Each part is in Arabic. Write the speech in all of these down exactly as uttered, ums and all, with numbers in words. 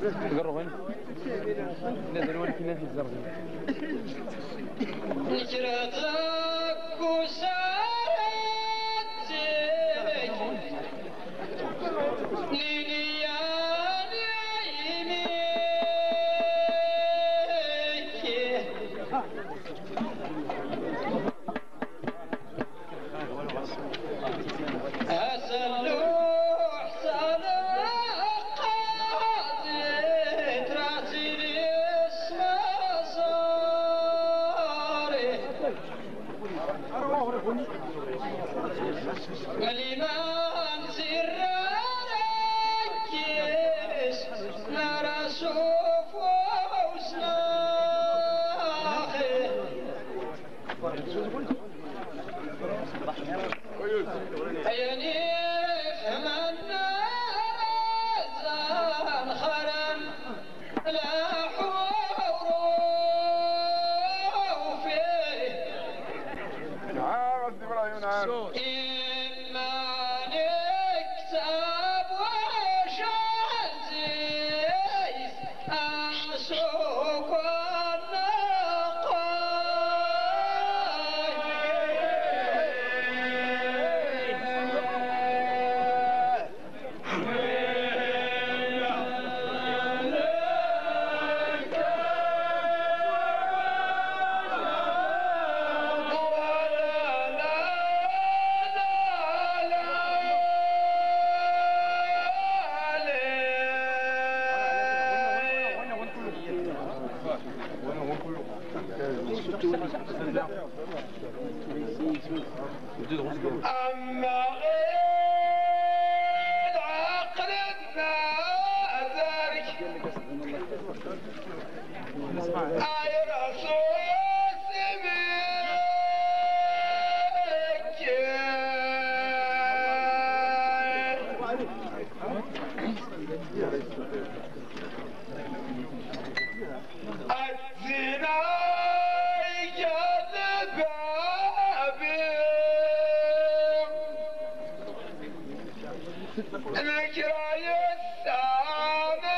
قربين نزل ولكن في الزرقاء نكرتك وسارتك ليليان يميك أسلوح صدق قاضي تراسيني اسم صاري والإيمان سر ركيس نار سوف وسناخي عيني فهم النار زان خرم لا حور فيه إما نكتب وشزيز أمسك أما غير عقلنا ذلك أي رسول سميك الزنا يجذب الكراي الثاني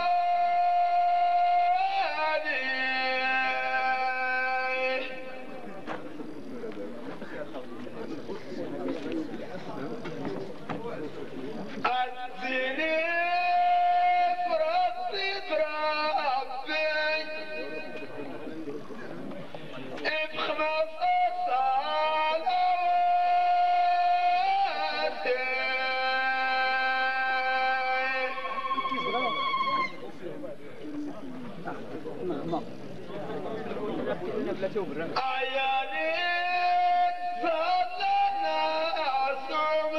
الزني فرصي بربي بخمس صلوات أياني صلنا صوم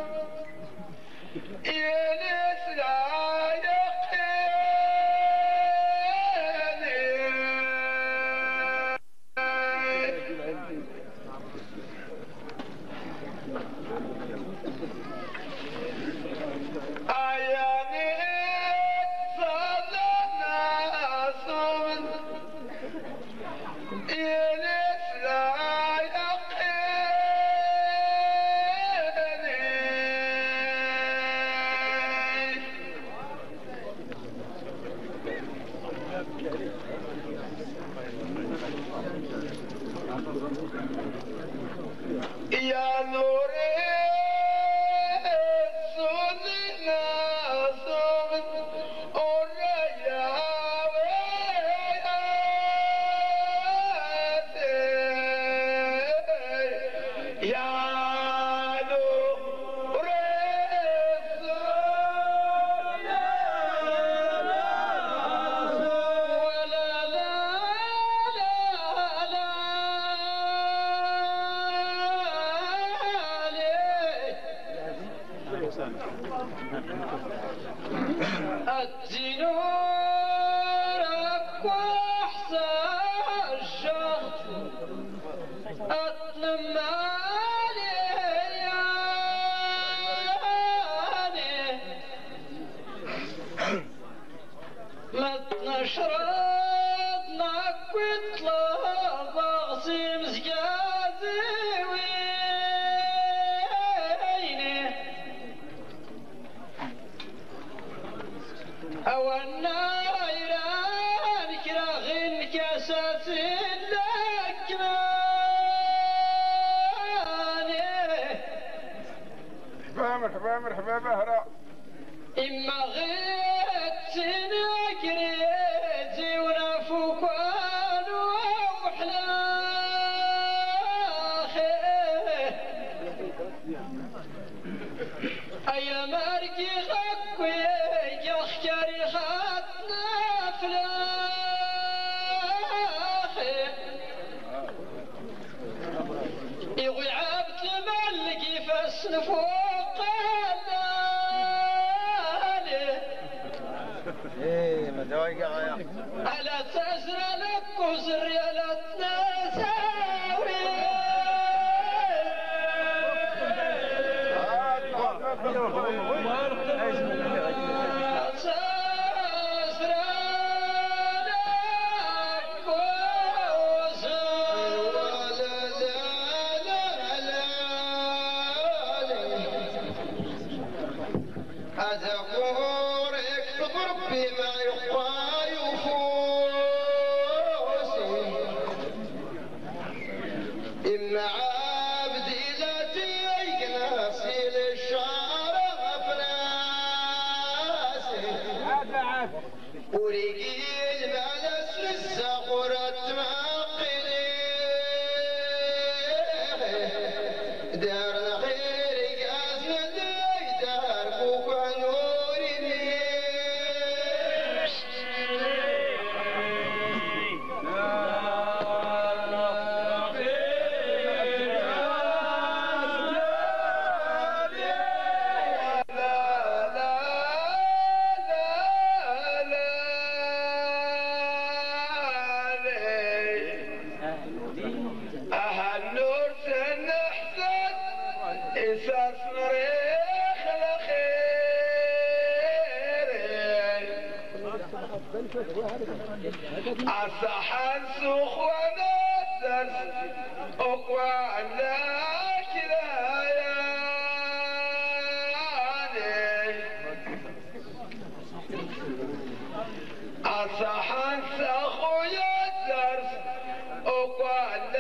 ينس لا يقيني أياني صلنا صوم ينس لا يقيني يا نوري سننا صوم الزنورك واحسن الشخص أطلم علياني ما تنشرطنا كنت بغسيم زقازي ويني أو أن مرحبا مرحبا مرحبا بهرة. إما غيت سنكريتي ونفوكان وحلاخي أيا ماركي غكوي يخكري خاتنا فلاخي يغوي عبد الملكي فاسنفوق ايه ما دوايقع يا ألا تزرع لك وزر يا لتنساوي وريقيل مالس للساقورة تمقلي دارنا خير قاسنا داي دار كوكا نوري إساس مريخ لخير عصحان سوخ ونسس أقوان لك ليالي عصحان سوخ ونسس أقوان لك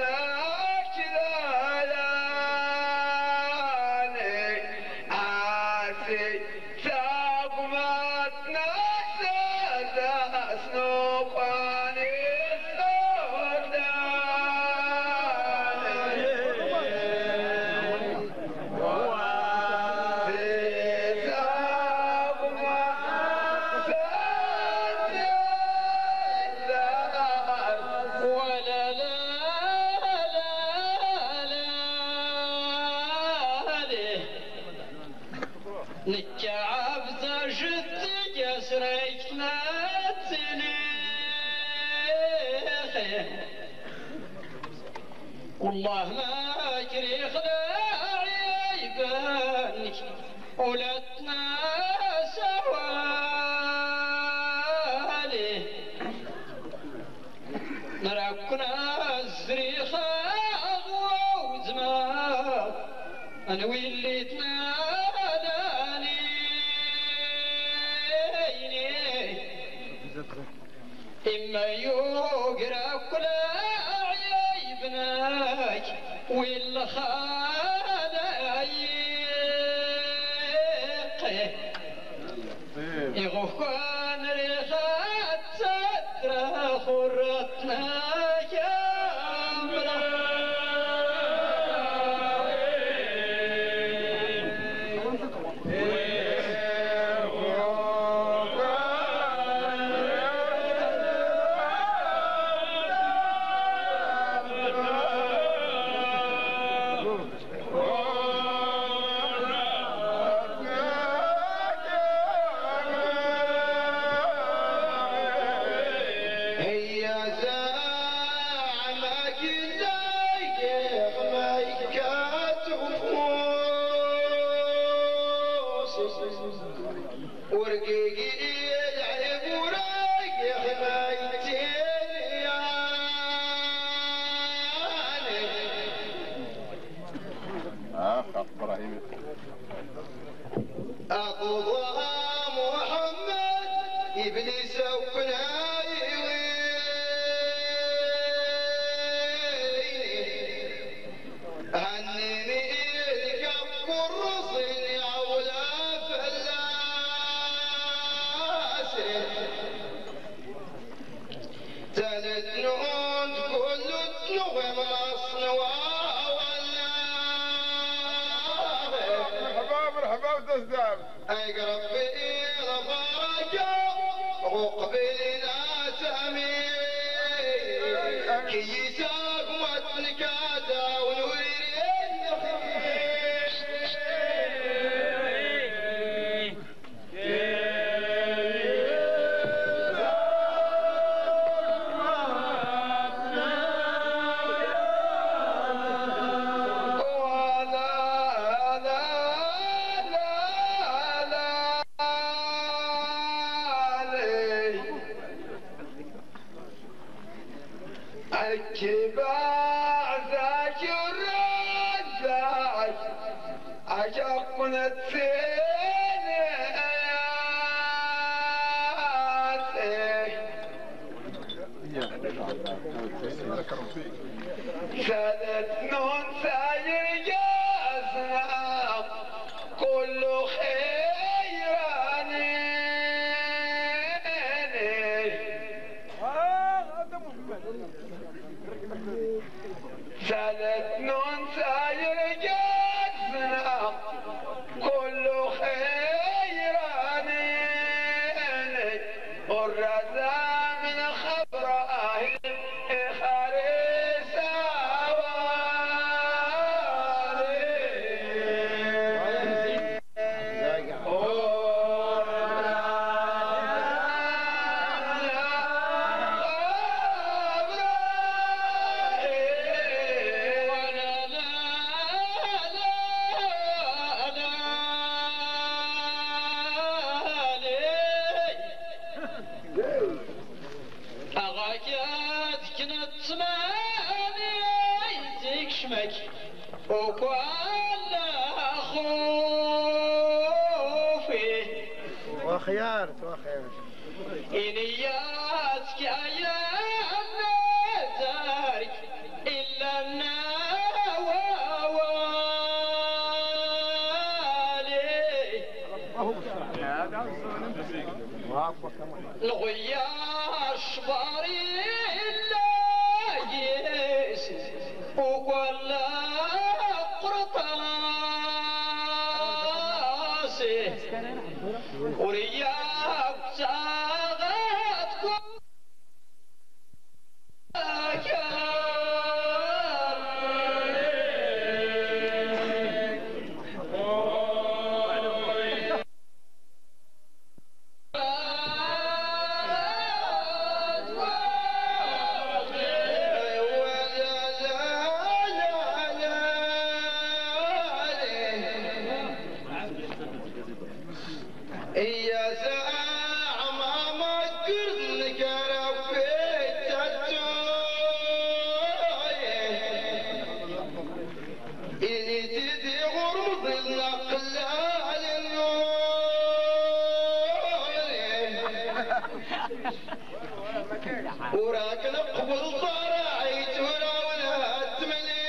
نكعب زجت جسرك نتني والله ما كري خداعي يبانك ولتنا سوالي نراكنا الزريخة وزمان أنا وليتنا إما يقرأ كل عيبناك ولا خلايق يغفان ريخات سترة خرتنا كامرة أقوى محمد إبليس وكناي هنني لك الرسل يا حباوت الزاب اقرب الى فرجا وقبلنا سامي كي يساق وتنكاتا ونورين الكباع ذاكر الرزاق عشقنا الثانيات ثلاث نون ساير جاسنا كل خيراني ثلاث نون ساير جاسنا كل خيراني والرزا من خبره خريسة وخيار وخيار إنياتك أيام نزارك إلا النوالي الغياش باري اللاجيس ولا قرطاسي ورياك ساغتكم يا ساعة ما مكر لك ربيت اللي تدي غرض النقلال وراك نقبل طرعيت ولا ولا تملي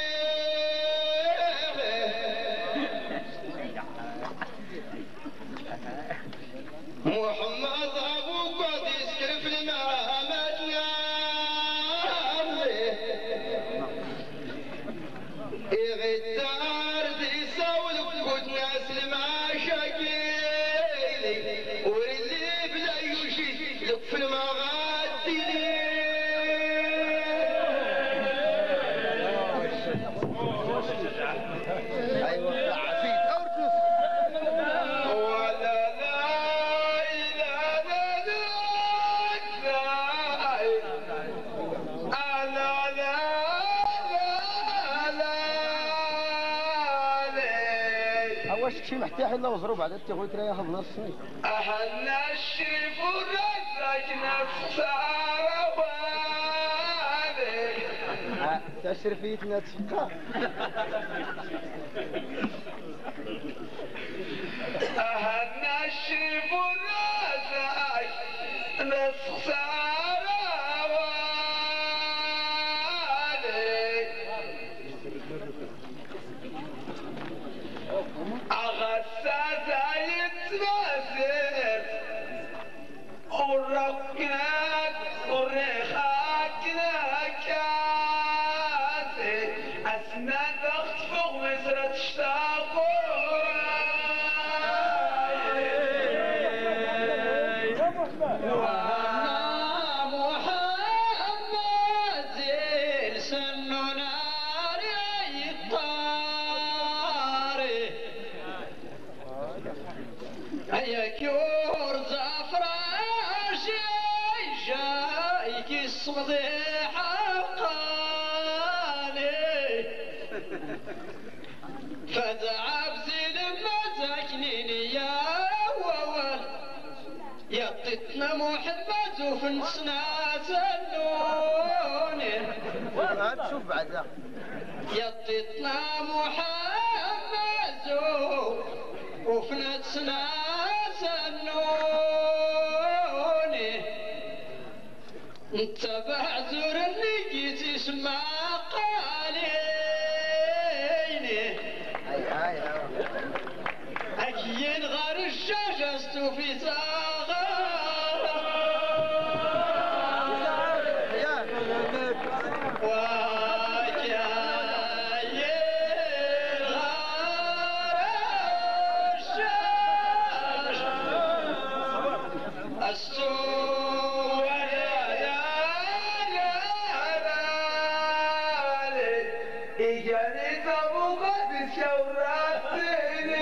محمد ابوك قد يسكرف لمامتنا يغدار يسولف قد ناس المشاكيل واللي بلا يشي لك في المغادي ايوه عفيت اورتوس ولا اول شيء محتاج الا وزروب بعد انت قلت لي ياخذ نص اهلنا الشريف ورزقك نفس عرواني تشرفيتنا تفقى اهلنا الشريف ورزقك نفس أغسى يتمثل ورقناك وريخاكنا كاسي أسنان تخطفق مصر تشتاقون صمدي حقاني فتعب زين ما زاكنيني يا وول يطتنا محمد وفي نسنا سنوني شوف بعد يطتنا محمد وفي نسنا سنوني انتبع زور اللي جيت اسمع قاليني أكين غار الشاشة استوفي تاغارة وكاين غار الشاشة استوفي إجاني تبوغة بشوراتيني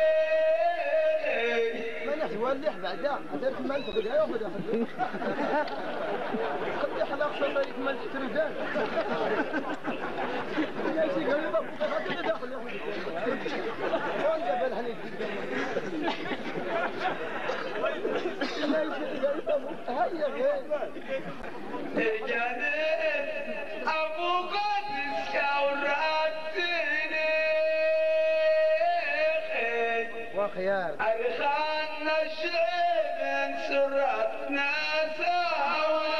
ما نحن والليح بعدا هذا كمال تاخذها ياخذها خذي حلا اخشى الله يكمل تريدان يا شي قال لي هذا داخل ياخذ وين جاب الحنين هيا غير إجاني أبوغة وخيار أرخان الشعب سرتنا سوا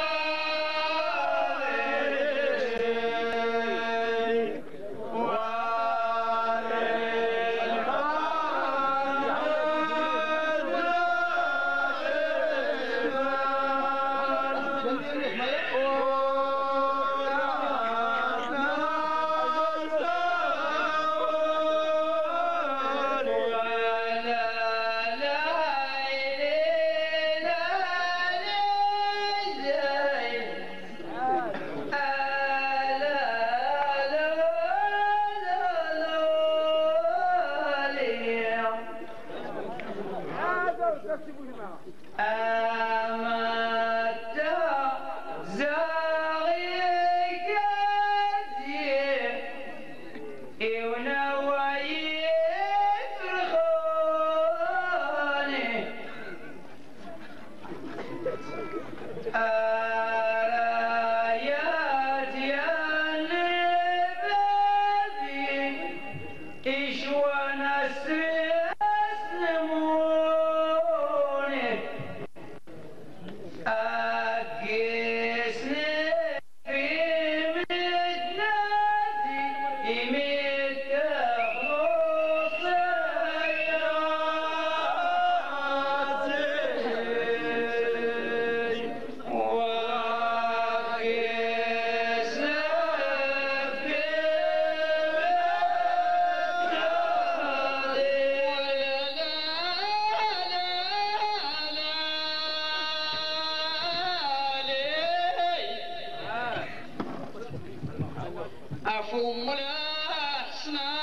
أفهم الأحسنا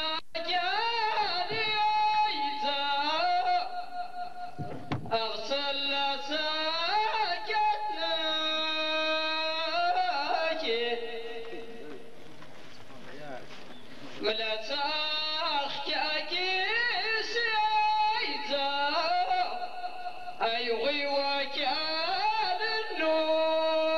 جانيتا أغسل ساكتناك ملا تاخكاكي سيتا أيغي وكان النور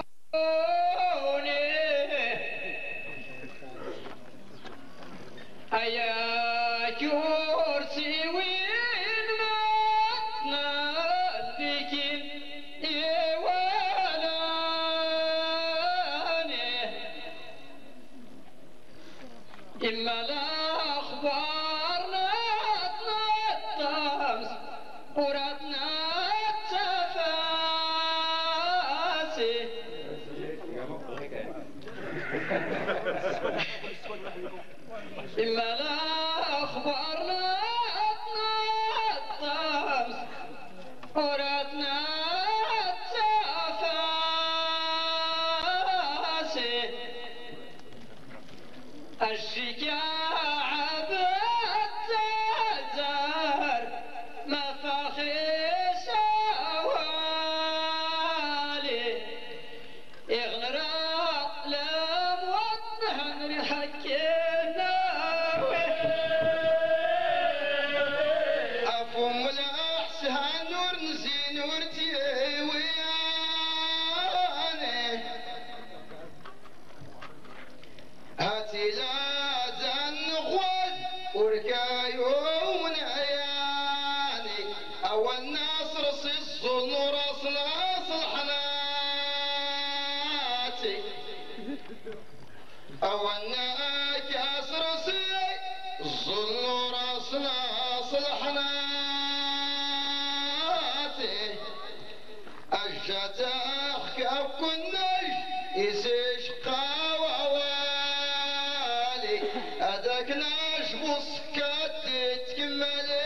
أيا كرسي وين ماتنا لكن يوالاني إما الأخبار ناتنا الطمس وراتنا التفاسي إما الأخبار ناتنا الطمس وراتنا التفاسي الشجاعة بالتزار مفاخر سوالي وركايو نعياني او الناس رصي الظلم وراسنا صلحناتي او الناس رصي الظلم وراسنا صلحناتي الجتاخ كناش يسيش قاوالي هذاك ناش بوسكات تكمل